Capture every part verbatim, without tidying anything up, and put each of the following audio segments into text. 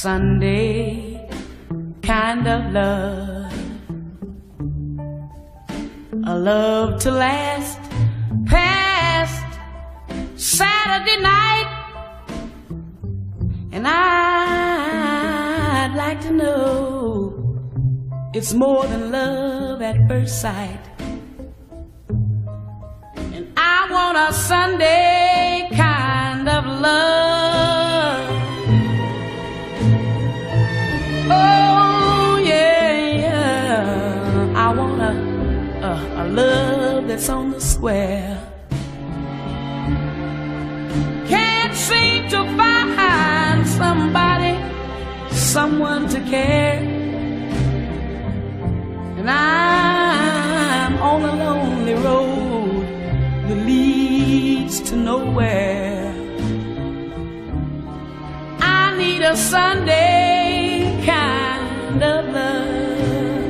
Sunday kind of love, a love to last past Saturday night. And I'd like to know it's more than love at first sight. And I want a Sunday kind of love. Oh yeah, yeah. I want a, a, a love that's on the square. Can't seem to find somebody, someone to care. And I'm on a lonely road that leads to nowhere. I need a Sunday kind of love.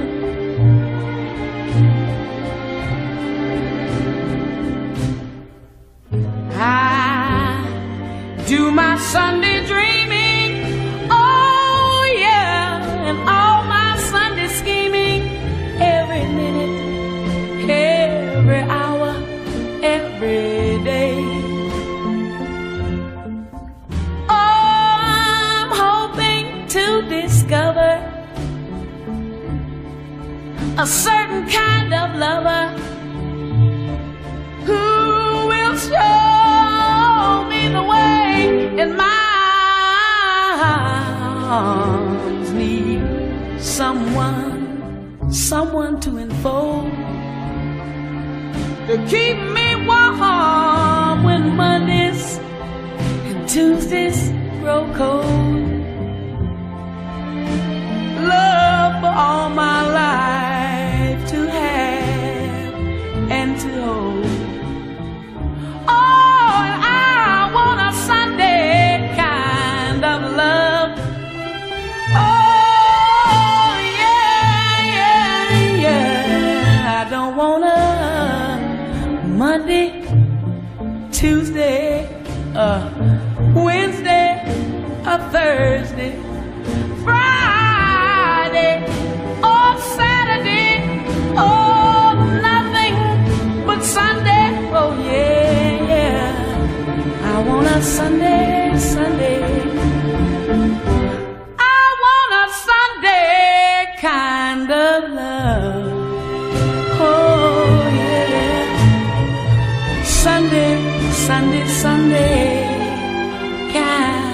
I do my Sunday dreaming, oh yeah, and all my Sunday scheming, every minute, every hour, every day. Oh, I'm hoping to discover a certain kind of lover who will show me the way, and my arms need someone, someone to enfold, to keep me warm when Mondays and Tuesdays grow cold. Love for all my life to have and to hold. Oh, and I want a Sunday kind of love. Oh, yeah, yeah, yeah. I don't want a Monday, Tuesday, uh, Wednesday, a Thursday, Friday, or Saturday, oh, nothing but Sunday. Oh, yeah, yeah. I want a Sunday, Sunday. I want a Sunday kind of love. Oh, yeah. Sunday, Sunday, Sunday kind.